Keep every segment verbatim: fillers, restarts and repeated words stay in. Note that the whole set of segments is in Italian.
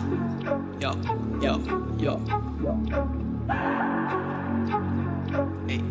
Yo, yo, yo. Ehi.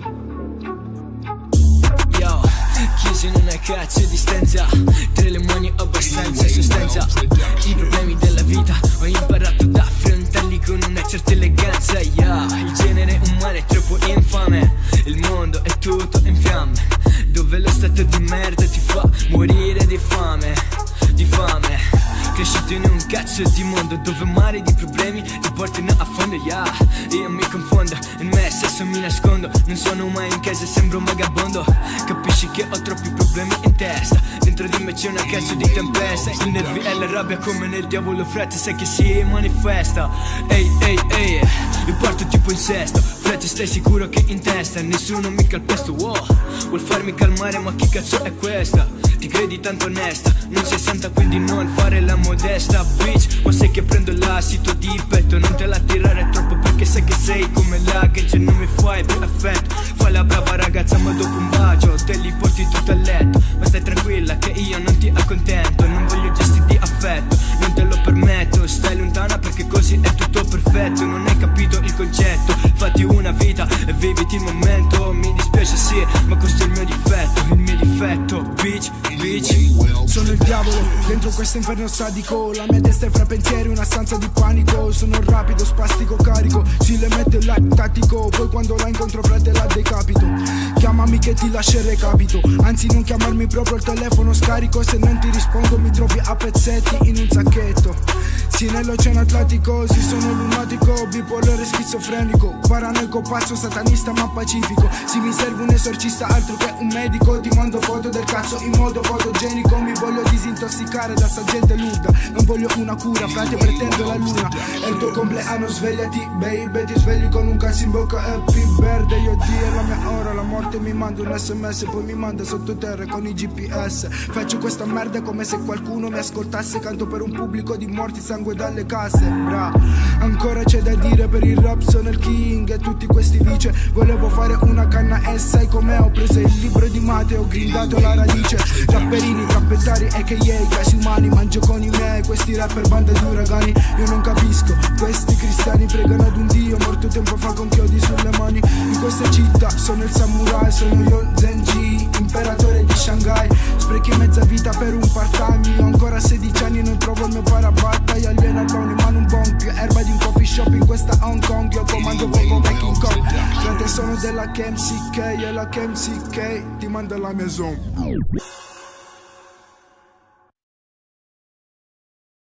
Yo, chiuso in una cazzo di stanza, tra le mani abbastanza sostanza. I problemi della vita ho imparato ad affrontarli con una certa eleganza. Yeah, il genere umano è troppo infame, il mondo è tutto in fiamme, dove lo stato di merda ti fa morire di fame, di fame. Cresciuto in un cazzo di mondo dove mari di problemi ti portano a fondo, yeah. Io mi confondo, in me stesso mi nascondo, non sono mai in casa, sembro un vagabondo. Capisci che ho troppi problemi in testa, dentro di me c'è una cazzo di tempesta. I nervi e la rabbia come nel diavolo, frate, sai che si manifesta. Ehi, ehi, ehi, io parto tipo in sesto, frate, stai sicuro che in testa nessuno mi calpesto, wow. Vuol farmi calmare, ma chi cazzo è questa? Ti credi tanto onesta, non sei santa quindi non fare la modesta, bitch. Ma sai che prendo l'acido di petto, non te la tirare troppo perché sai che sei come la che non mi fai più effetto. Fai la brava ragazza ma dopo un bacio te li porti tutto a letto. Ma stai tranquilla che io non ti accontento, non voglio gesti di affetto, non te lo permetto. Stai lontana perché così è tutto perfetto, non hai capito il concetto. Fatti una vita e viviti il momento. Mi dispiace sì, ma questo è il mio difetto, il mio difetto, bitch, bitch. Sono il diavolo, dentro questo inferno sadico. La mia testa è fra pensieri, una stanza di panico. Sono rapido, spastico, carico, si le mette il tattico. Poi quando la incontro frate la decapito. Chiamami che ti lascio il recapito, anzi non chiamarmi proprio al telefono scarico. Se non ti rispondo mi trovi a pezzetti in un sacchetto. Sì, nell'oceano Atlantico, sì sono lunatico, bipolare schizofrenico, paranoico, pazzo, satanista ma pacifico. Sì, mi serve un esorcista altro che un medico. Ti mando foto del cazzo in modo fotogenico. Mi voglio disintossicare da sta gente luda, non voglio una cura, frate, pretendo la luna. È il tuo compleanno, svegliati, baby, ti svegli con un cazzo in bocca, happy birthday. Io Dio, la mia ora, la morte mi manda un sms, poi mi manda sottoterra con i G P S. Faccio questa merda come se qualcuno mi ascoltasse, canto per un pubblico di morti, sangue dalle casse, bra. Ancora c'è da dire, per il rap sono il king e tutti questi vice. Volevo fare una canna e sai com'è, ho preso il libro di mate, ho grindato la radice. Rapperini, trappettari a k a casi umani, mangio con i miei, questi rapper banda di uragani. Io non capisco, questi cristiani pregano ad un dio morto tempo fa con chiodi sulle mani. In questa città sono il samurai, sono io Zenji, imperatore di Shanghai. Sprechi mezza vita per un part-time, io ancora sedici anni non trovo il mio parabattaglia. Aliena alone, in mano un bonk, erba di un coffee shop in questa Hong Kong. Io comando poco come King Kong, frate sono della K M C K e la K M C K ti manda la mia zone.